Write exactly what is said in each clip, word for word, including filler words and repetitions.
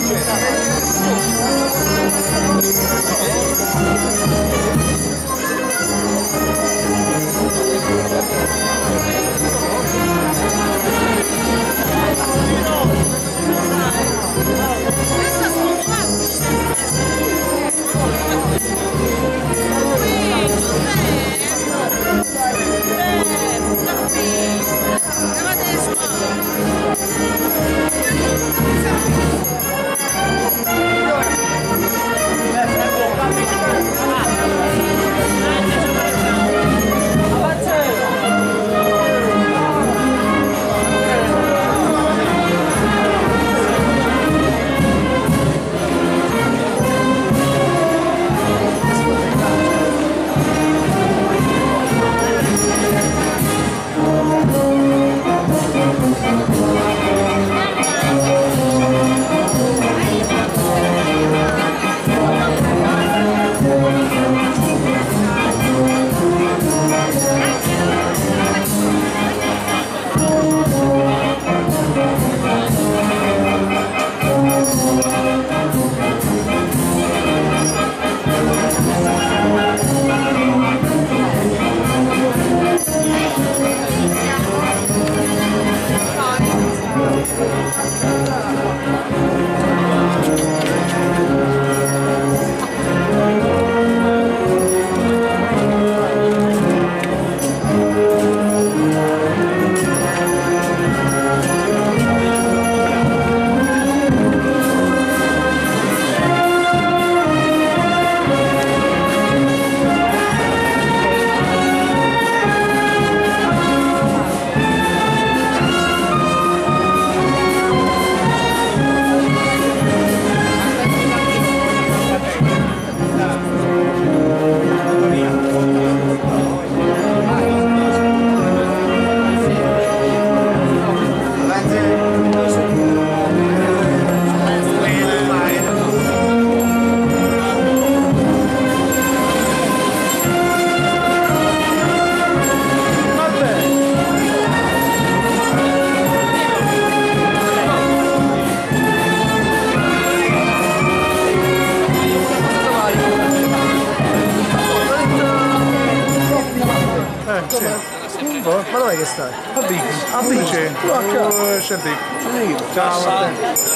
Ma dov'è che stai? A Big. A Big? Tu a casa? C'è Big. Ciao, vabbè.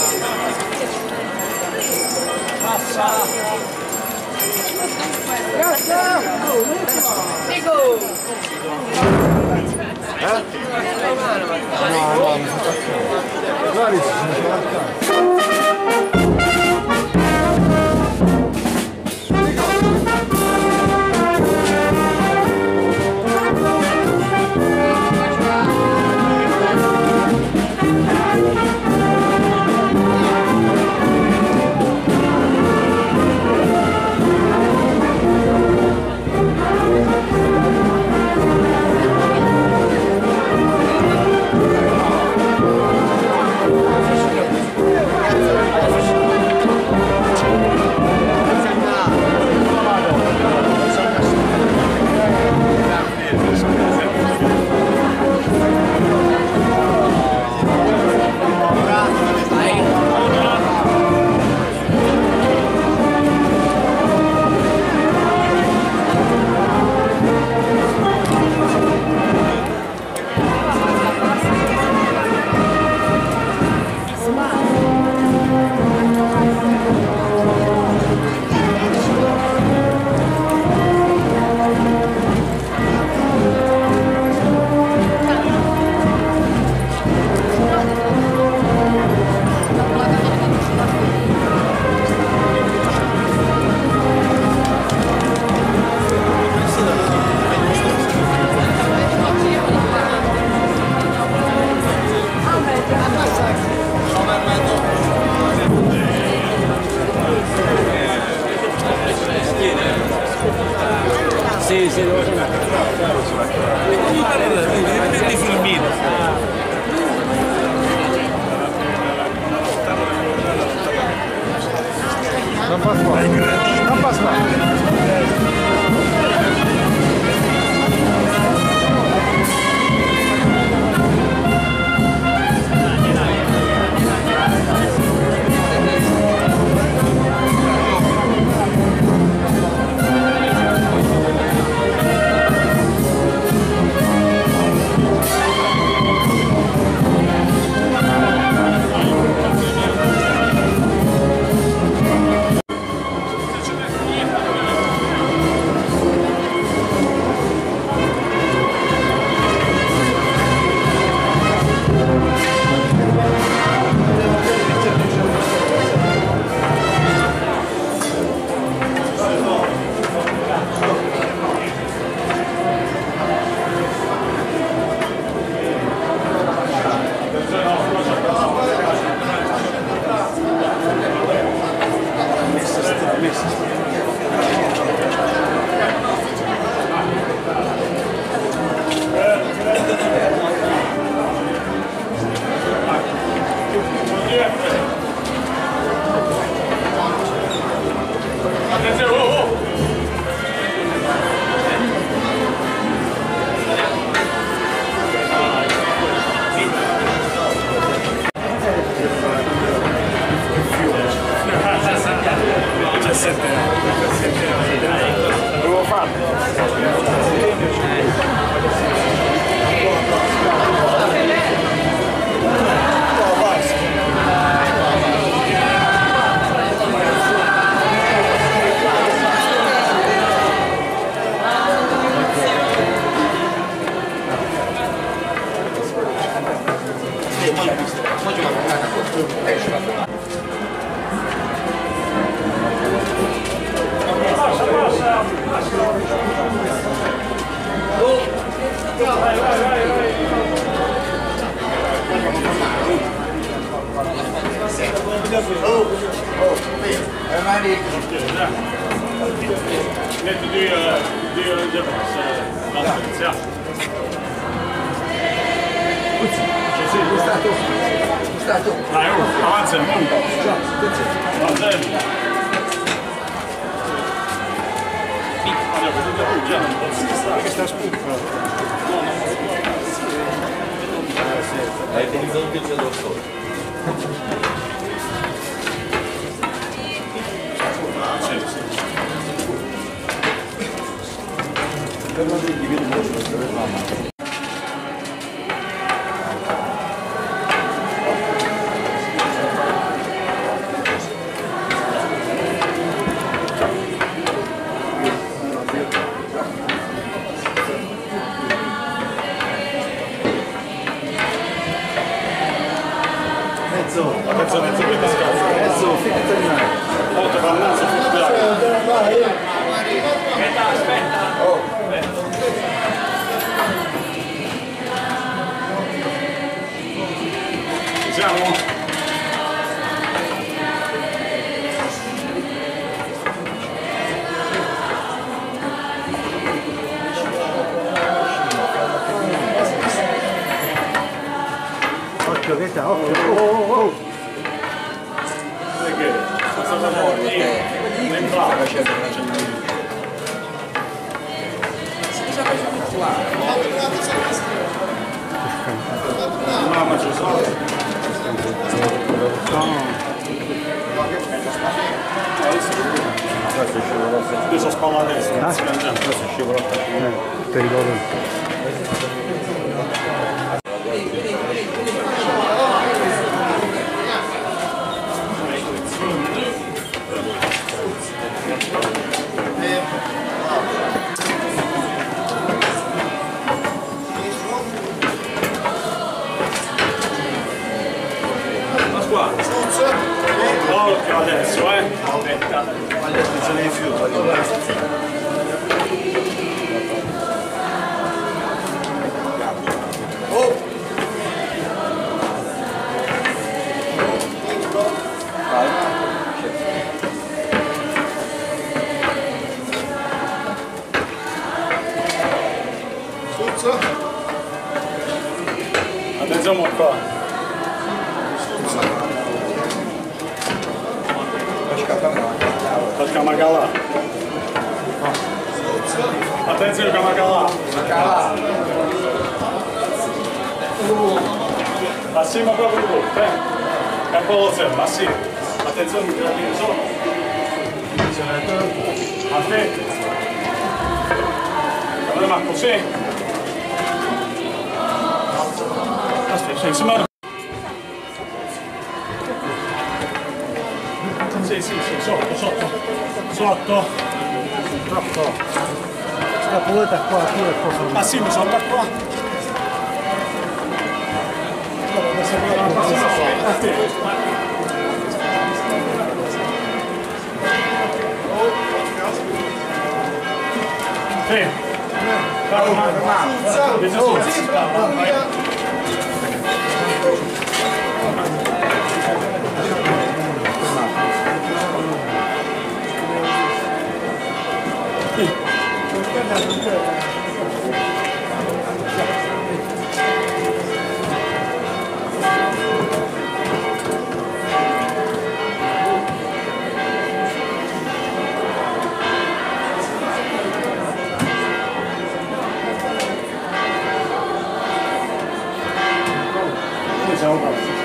Passa! Grazie! Dico! Eh? No, no, mi sono attaccato. Guarda, mi sono attaccato. Sì, sì, devo fare. Prendi filmino. Non passa qua. Non passa qua. Oh, oh, è manico. Net de duur, duur difference. Ja. È stato, è stato. Dai, oh, avanza, monta. Avanza. Che sta scusa. Hai pensato che c'è da solo? Sì, sì. Per non ti vedo molto, dove mamma. Mezzo, Mezzo, mezzo, quindi scazzo. mezzo, finito di mare. Molto fannaso, figlio. Aspetta, aspetta. Oh. Ci siamo? Occhio, che sta, occhio. Oh, oh, oh. Perché? Questa cosa è in bravo. Mamma ci sono. Adesso spalla adesso. Adesso scivola. Ti ricordo. Occhio adesso, eh! Aspetta. Attenzione ai fiuti. Oh! Suzzo! Attenzione qua. Facciamo a galà. Attenzione Kamagala. Massimo proprio il gol, eh? Campo Lozzer, Massimo. Attenzione che la viene solo. A te. Allora Marco, sì. Aspetta, sei insieme. Sì, sì, sì, sotto, sotto, sotto, sotto. Scapoletta qua, qui è cosa. Massimo, sotto qua. Sì. Siamo pronti.